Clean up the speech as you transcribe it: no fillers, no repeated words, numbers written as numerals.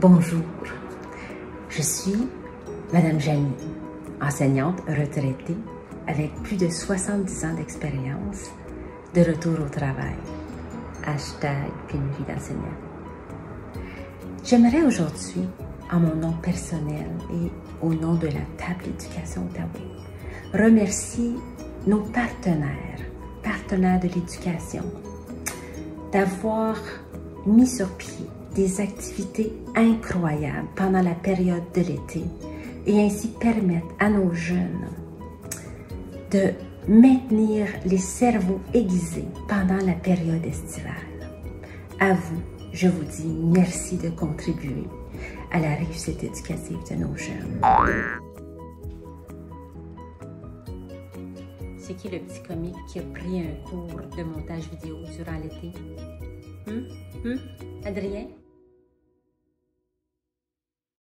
Bonjour, je suis Madame Janie, enseignante retraitée avec plus de 70 ans d'expérience de retour au travail. Hashtag pénurie d'enseignants. J'aimerais aujourd'hui, en mon nom personnel et au nom de la Table d'éducation Outaouais, remercier nos partenaires de l'éducation, d'avoir mis sur pied des activités incroyables pendant la période de l'été et ainsi permettre à nos jeunes de maintenir les cerveaux aiguisés pendant la période estivale. À vous, je vous dis merci de contribuer à la réussite éducative de nos jeunes. C'est qui le petit comique qui a pris un cours de montage vidéo durant l'été? Adrien?